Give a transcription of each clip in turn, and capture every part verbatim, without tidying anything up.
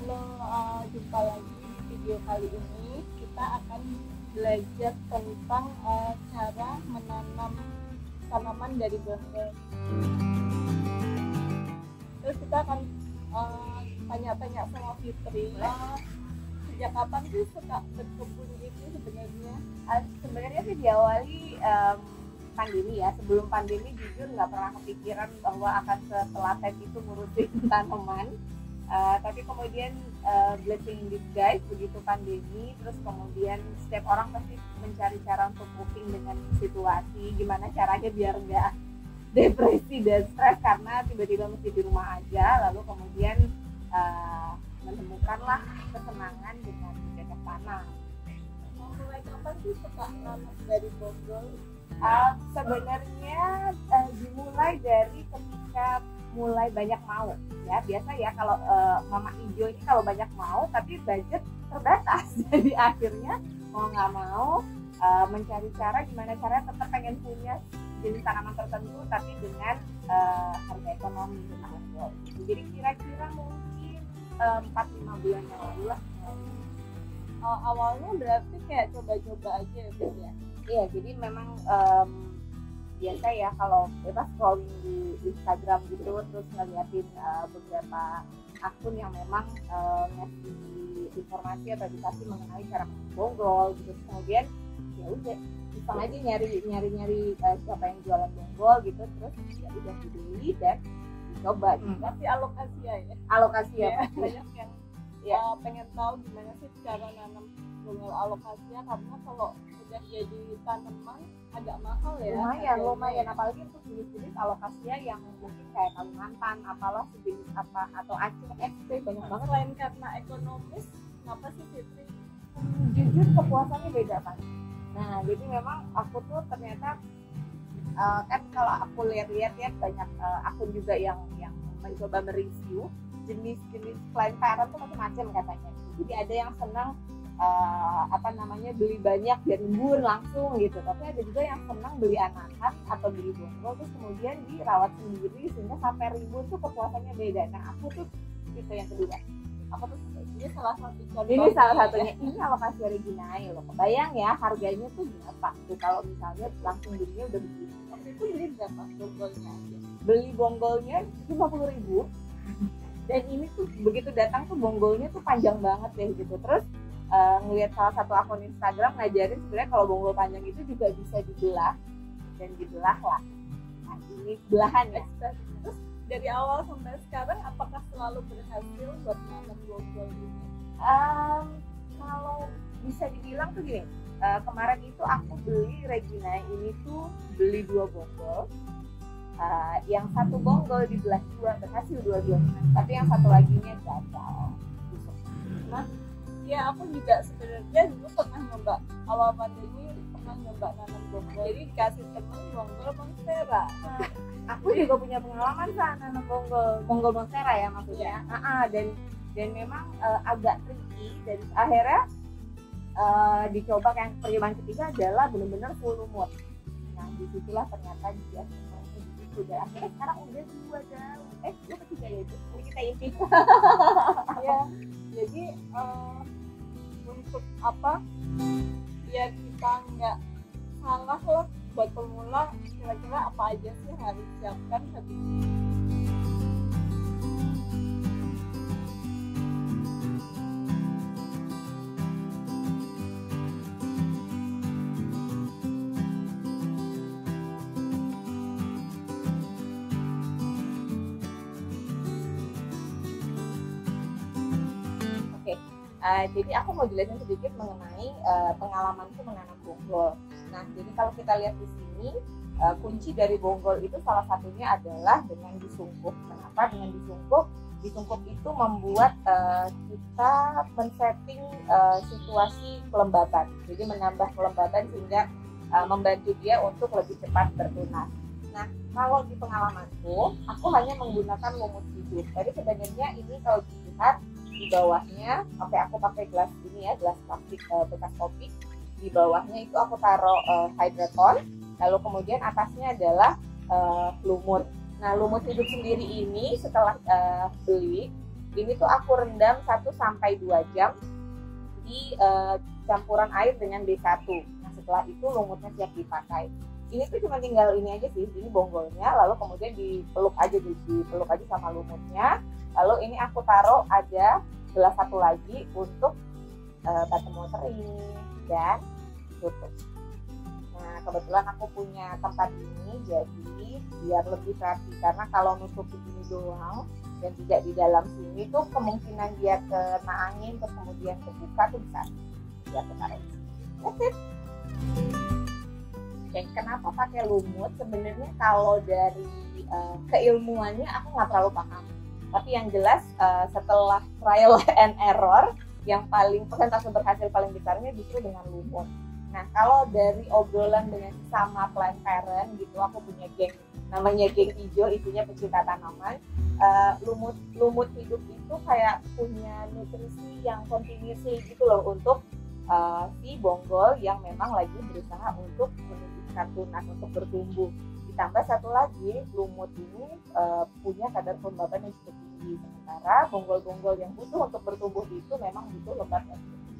Halo, uh, jumpa lagi di video kali ini. Kita akan belajar tentang uh, cara menanam tanaman dari bonggol. Terus kita akan uh, tanya-tanya sama Fitri. Uh, sejak kapan sih suka berkebun gitu sebenarnya? Uh, sebenarnya sih diawali um, pandemi ya. Sebelum pandemi jujur nggak pernah kepikiran bahwa akan setelaten itu ngurusin tanaman. Uh, tapi kemudian uh, blessing in disguise begitu pandemi, terus kemudian setiap orang pasti mencari cara untuk coping dengan situasi, gimana caranya biar nggak depresi dan stres karena tiba-tiba mesti di rumah aja, lalu kemudian uh, menemukanlah kesenangan dengan bercocok tanam. Mulai kapan sih suka nanam dari bonggol? Uh, sebenarnya uh, dimulai dari ketika mulai banyak mau ya. Biasa ya kalau uh, mama hijau ini kalau banyak mau tapi budget terbatas jadi akhirnya mau nggak mau uh, mencari cara gimana caranya tetap pengen punya jenis tanaman tertentu tapi dengan uh, harga ekonomi gitu. Jadi kira-kira mungkin empat lima bulan yang lalu lah. Uh, awalnya berarti kayak coba-coba aja gitu ya? Iya, jadi memang um, biasa ya kalau bebas scrolling di Instagram gitu terus ngeliatin uh, beberapa akun yang memang uh, ngasih informasi atau edukasi mengenai cara menanam bonggol gitu. Kemudian ya udah iseng aja nyari nyari nyari uh, siapa yang jualan bonggol gitu, terus ya udah dibeli dan dicoba gitu. Tapi alokasi ya, Alokasi ya, ya banyak yang ya uh, pengen tahu gimana sih cara nanam bonggol alokasinya, karena kalau udah jadi tanaman agak mahal ya. Lumayan, lumayan apalagi untuk jenis-jenis alokasinya yang mungkin kayak Kalimantan, apalah sejenis apa atau Aceh, F P banyak banget. Selain karena ekonomis, kenapa sih Fitri? Hmm, jujur kepuasannya beda kan. Nah jadi memang aku tuh ternyata uh, kan kalau aku lihat-lihat ya banyak uh, akun juga yang yang mencoba mereview jenis-jenis plant parent tuh macam-macam katanya. Jadi ada yang senang Uh, apa namanya beli banyak dan embun langsung gitu, tapi ada juga yang senang beli anakan atau beli bonggol terus kemudian dirawat sendiri sehingga sampai rimbun tuh kepuasannya beda. Nah aku tuh tipe yang kedua, aku tuh ini salah satu contoh. Ini salah satunya ya. Ini alokasi Reginae loh, kebayang ya harganya tuh berapa tuh kalau misalnya langsung belinya udah begini. Waktu itu beli berapa bonggolnya aja? Beli bonggolnya lima puluh ribu dan ini tuh begitu datang tuh bonggolnya tuh panjang banget deh gitu. Terus Uh, ngelihat salah satu akun Instagram ngajarin sebenarnya kalau bonggol panjang itu juga bisa dibelah dan dibelah lah. Nah ini belahan ya. Terus dari awal sampai sekarang apakah selalu berhasil buat nanam bonggol ini? Um, kalau bisa dibilang tuh gini, uh, kemarin itu aku beli Reginae ini tuh beli dua bonggol. Uh, yang satu bonggol dibelah dua berhasil dua-duanya, tapi yang satu laginya gagal. Nah, ya aku juga sebenarnya dulu pernah nyoba awal pandemi pernah nyoba nanam bonggol. Jadi dikasih temen bonggol monstera. Nah, aku juga punya pengalaman sana nanam bonggol, bonggol monstera ya maksudnya. Ya. Uh-uh, dan dan memang uh, agak tricky dan akhirnya uh, dicoba yang percobaan ketiga adalah benar-benar full lumut. Nah disitulah ternyata dia semuanya gitu dan akhirnya sekarang udah dua daun. Eh dua ketiga ya itu. Ini kita inti. Ya. Jadi uh, untuk apa biar kita nggak salah lah buat pemula, kira-kira apa aja sih harus siapkan habis Uh, jadi aku mau jelasin sedikit mengenai uh, pengalamanku menanam bonggol. Nah, jadi kalau kita lihat di sini uh, kunci dari bonggol itu salah satunya adalah dengan disungkup. Kenapa dengan disungkup? Disungkup itu membuat uh, kita men-setting uh, situasi kelembaban. Jadi menambah kelembaban sehingga uh, membantu dia untuk lebih cepat bertunas. Nah, kalau di pengalamanku, aku hanya menggunakan lumut hidup. Jadi sebenarnya ini kalau dilihat di bawahnya, oke okay, aku pakai gelas ini ya, gelas plastik uh, bekas kopi. Di bawahnya itu aku taruh uh, hydroton, lalu kemudian atasnya adalah uh, lumut. Nah lumut hidup sendiri ini setelah uh, beli Ini tuh aku rendam satu sampai dua jam di uh, campuran air dengan B satu. Nah setelah itu lumutnya siap dipakai. Ini tuh cuma tinggal ini aja sih, ini bonggolnya, lalu kemudian dipeluk aja, dipeluk aja sama lumutnya. Lalu ini aku taruh ada gelas satu lagi untuk uh, bottom watering dan tutup. Nah kebetulan aku punya tempat ini, jadi biar lebih rapi, karena kalau nutup begini doang dan tidak di dalam sini tuh kemungkinan dia kena angin terus kemudian kebuka tuh bisa ya ketarik. That's it. Oke, kenapa pakai lumut? Sebenarnya kalau dari uh, keilmuannya aku nggak terlalu paham. Tapi yang jelas uh, setelah trial and error, yang paling persentase berhasil paling besarnya justru dengan lumut. Nah kalau dari obrolan dengan sama plant parent gitu, aku punya geng namanya geng hijau, isinya pecinta tanaman. Uh, lumut lumut hidup itu kayak punya nutrisi yang continuously gitu loh untuk uh, si bonggol yang memang lagi berusaha untuk menumbuhkan tunas untuk bertumbuh. Ditambah satu lagi, lumut ini uh, punya kadar kelembaban yang cukup tinggi, sementara bonggol-bonggol yang butuh untuk bertumbuh itu memang butuh lembab yang cukup tinggi.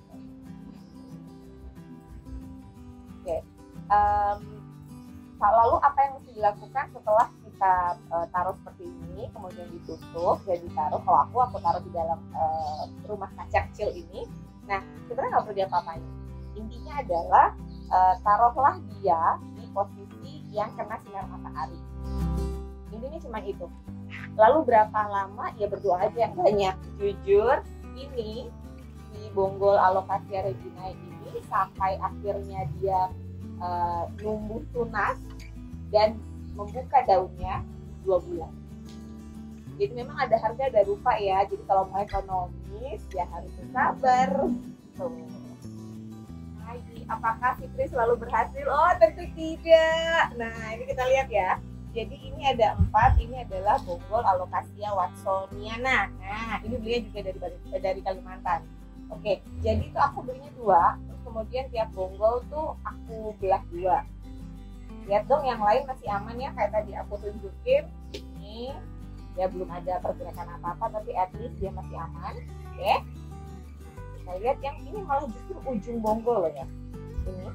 Oke, okay. um, lalu apa yang mesti dilakukan setelah kita uh, taruh seperti ini, kemudian ditutup dan ditaruh? Kalau aku, aku taruh di dalam uh, rumah kaca kecil ini. Nah, sebenarnya nggak perlu diapa-apain. Intinya adalah uh, taruhlah dia di posisi yang kena sinar matahari. Intinya cuma itu. Lalu berapa lama? Ya berdoa aja yang banyak. Jujur, ini si bonggol Alocasia reginae ini sampai akhirnya dia uh, numbuh tunas dan membuka daunnya dua bulan. Jadi memang ada harga ada rupa ya. Jadi kalau mau ekonomis ya harus sabar. Tuh. Lagi, apakah Fitri selalu berhasil? Oh tentu tidak. Nah ini kita lihat ya. Jadi ini ada empat. Ini adalah bonggol Alocasia watsoniana. Nah ini belinya juga dari dari Kalimantan. Oke. Jadi itu aku belinya dua. Terus kemudian tiap bonggol tuh aku belah dua. Lihat dong yang lain masih aman ya, kayak tadi aku tunjukin. Ini ya belum ada pergerakan apa-apa, tapi at least dia masih aman. Oke. Kita lihat yang ini malah justru ujung bonggol loh ya. Ini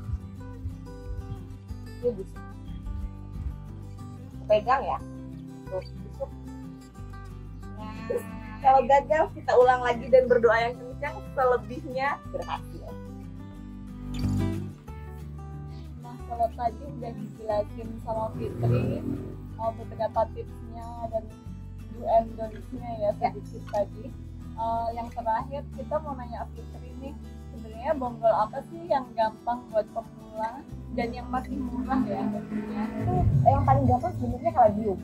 dia busuk. Pegang ya. Tuh, busuk. Nah, kalau gagal kita ulang lagi dan berdoa yang kencang, selebihnya berhasil. Kalau tadi udah dijelasin sama Fitri uh, beberapa tipsnya dan do and don'ts-nya ya sedikit ya. Tadi uh, yang terakhir kita mau nanya Fitri nih, sebenarnya bonggol apa sih yang gampang buat pemula dan yang masih murah ya tentunya? Itu yang paling gampang sebenarnya kaladium.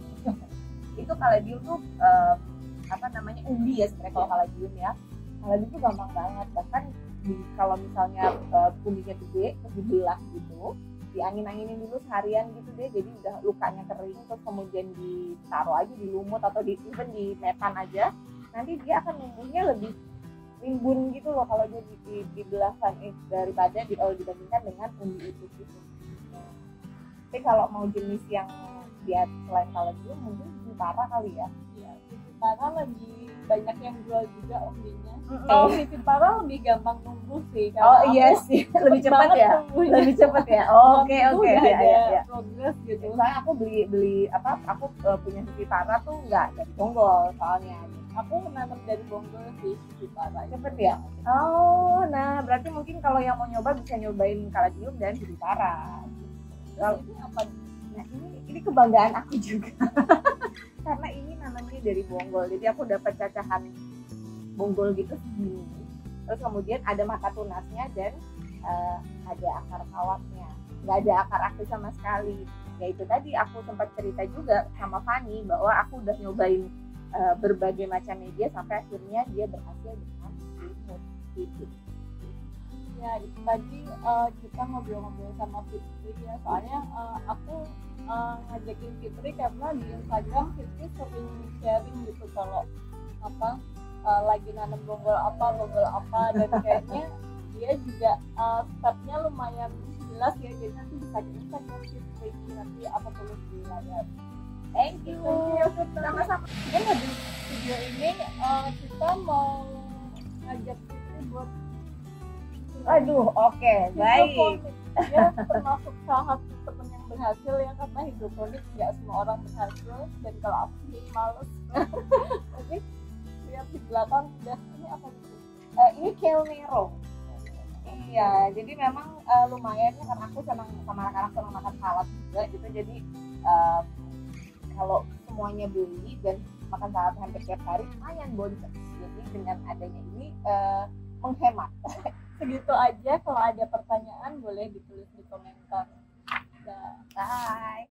Itu kaladium tuh uh, apa namanya umbi ya sebenarnya kalau kaladium ya. Kaladium tuh gampang banget, bahkan di, kalau misalnya uh, umbinya gede terus dibelah gitu, diangin-anginin dulu seharian gitu deh, jadi udah lukanya kering, terus kemudian ditaruh aja di lumut atau di even di metan aja, nanti dia akan numbuhnya lebih rimbun gitu loh kalau dia di, di, dibelahkan eh, daripada di, oh, dibandingkan dengan umbi itu gitu. Tapi kalau mau jenis yang dia selain kaladium mungkin Vivipara kali ya. Iya, Vivipara lebih banyak yang jual juga umbinya. Mm-hmm. Kalau Vivipara lebih gampang numbuh sih. Oh iya sih, lebih cepat ya. Tumbuhnya. Lebih cepat ya. Oh, oke oke ya, ya ya ya. Progres gitu. Soalnya aku beli beli apa? Aku uh, punya Vivipara tuh nggak dari bonggol soalnya. Aku nanam dari bonggol sih Vivipara. Cepet ya. Oh, nah berarti mungkin kalau yang mau nyoba bisa nyobain kaladium dan Vivipara. Kalau ini apa? Nah ini ini kebanggaan aku juga. Karena ini namanya dari bonggol. Jadi aku dapat cacahan bonggol gitu segini. Terus kemudian ada mata tunasnya dan uh, ada akar kawatnya. Nggak ada akar aktif sama sekali. Ya itu tadi aku sempat cerita juga sama Fani bahwa aku udah nyobain uh, berbagai macam media sampai akhirnya dia berhasil dengan lumut gitu. Ya itu tadi uh, kita ngobrol-ngobrol sama Fitri ya, soalnya uh, aku uh, ngajakin Fitri karena di Instagram Fitri sering sharing gitu kalau apa uh, lagi nanam bonggol apa bonggol apa dan kayaknya dia juga uh, stepnya lumayan jelas ya, jadi nanti bisa di Instagram Fitri nanti apa tulis di layar. Thank you. Sama-sama. Dan di video ini uh, kita mau ngajak Putri buat Aduh, oke, okay, baik. Ya termasuk salah satu temen yang berhasil ya, karena hidroponik nggak semua orang berhasil, dan kalau aku sih males. Jadi lihat di belakang udah ini apa gitu? Uh, ini kale Nero. Iya, jadi memang uh, lumayan ya, karena aku senang sama anak-anak senang makan salad juga gitu. Jadi uh, kalau semuanya beli dan makan salad hampir tiap hari lumayan boncos. Jadi dengan adanya ini uh, menghemat. Segitu aja. Kalau ada pertanyaan boleh ditulis di komentar. Dah. Bye.